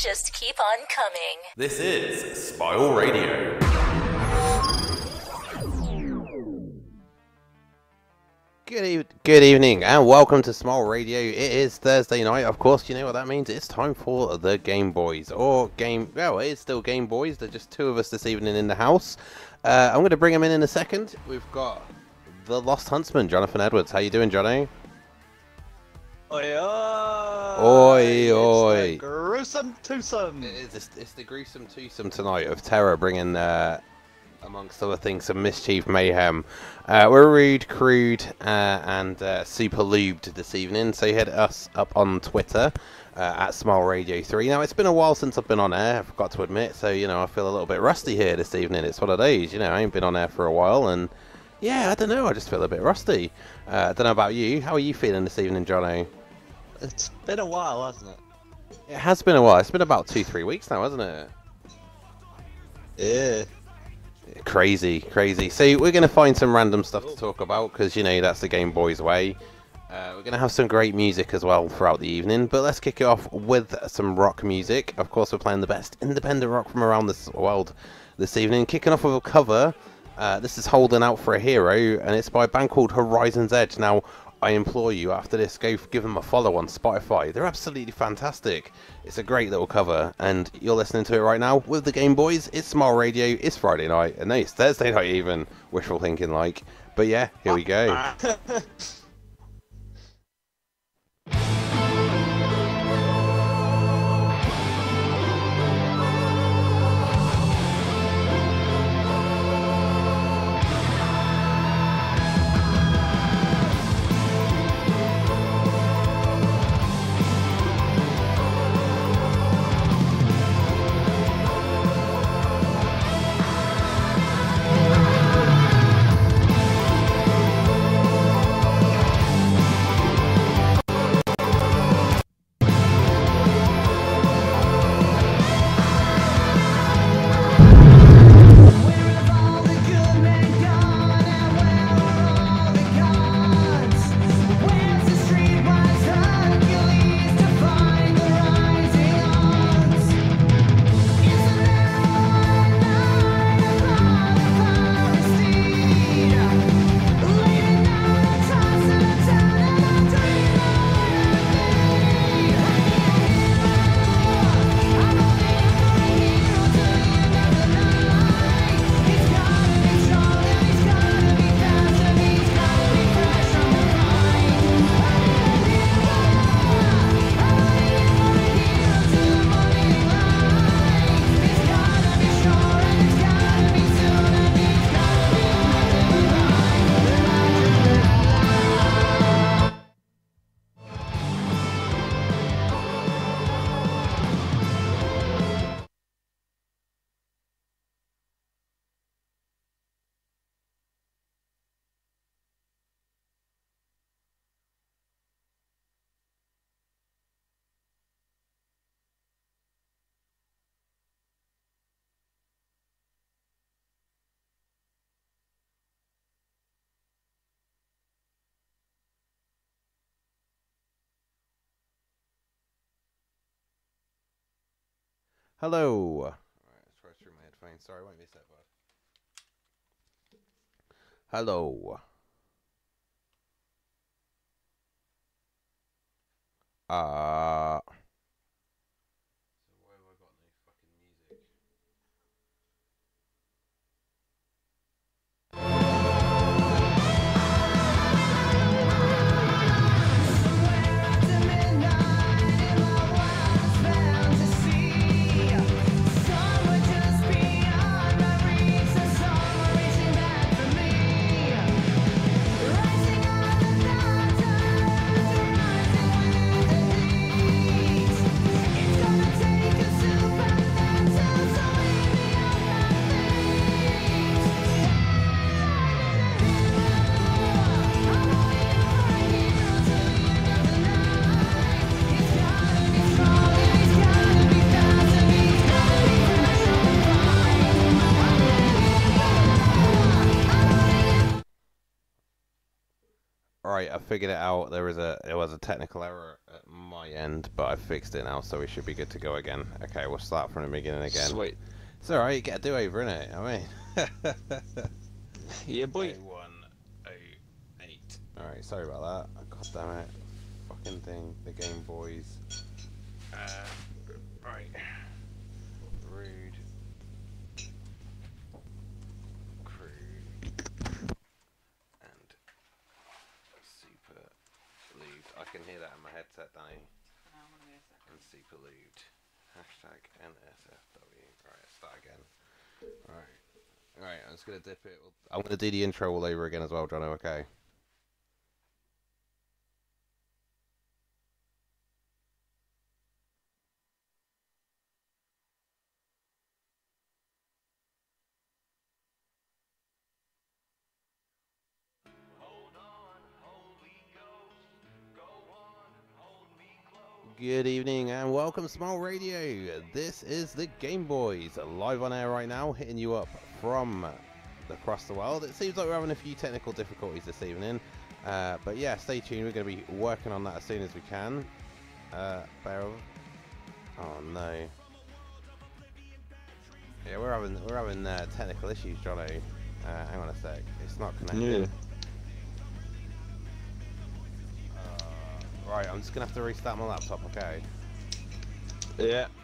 just keep on coming. This is Smile Radio. Good evening and welcome to Smile Radio. It is Thursday night, of course. You know what that means? It's time for the Game Boys, well, it is still Game Boys. There's just two of us this evening in the house. I'm going to bring them in a second. We've got the Losthunstman, Jonathan Edwards. How you doing, Johnny? Oi, oi! Oi, oi! It's the gruesome twosome. It's the gruesome twosome tonight of terror, bringing, amongst other things, some mischief, mayhem. We're rude, crude, and super lubed this evening, so hit us up on Twitter at Smile Radio 3. Now, it's been a while since I've been on air, I forgot to admit, so, you know, I feel a little bit rusty here this evening. It's one of those, you know, I ain't been on air for a while, and yeah, I don't know, I just feel a bit rusty. I don't know about you. How are you feeling this evening, Jono? It's been a while, hasn't it? It has been a while. It's been about 2-3 weeks now, hasn't it? Yeah. Crazy. So we're going to find some random stuff to talk about because, you know, that's the Game Boys way. We're going to have some great music as well throughout the evening, but let's kick it off with some rock music. Of course, we're playing the best independent rock from around this world this evening. Kicking off with a cover. This is Holding Out for a Hero, and it's by a band called Horizon's Edge. Now, I implore you, after this, go give them a follow on Spotify. They're absolutely fantastic. It's a great little cover, and you're listening to it right now with the Game Boys. It's Smile Radio, it's Friday night, and no, it's Thursday night even. Wishful thinking like. But yeah, here we go. Hello. Alright, let's try through my headphones. Sorry, won't be a sec, bud. Hello. So why have I got no fucking music? Right, I figured it out. There was a technical error at my end, but I've fixed it now, so we should be good to go again. Okay, we'll start from the beginning again. Sweet. It's alright, you get a do-over, innit? I mean... Yeah, boy. 108. Alright, sorry about that. God damn it. Fucking thing. The Game Boys. Right. Rude. Crude. And super lubed. I can hear that in my headset, Danny. And super lubed. Hashtag NSFW. Right, start again. Alright, I'm just going to dip it. I'm going to do the intro all over again as well, Jono, okay? Good evening and welcome to Smile Radio. This is the Game Boys, live on air right now, hitting you up from across the world. It seems like we're having a few technical difficulties this evening, but yeah, stay tuned. We're going to be working on that as soon as we can. Oh no. Yeah, we're having technical issues, Jono. Hang on a sec. It's not connected. Yeah. Right, I'm just gonna have to restart my laptop, okay? Yeah.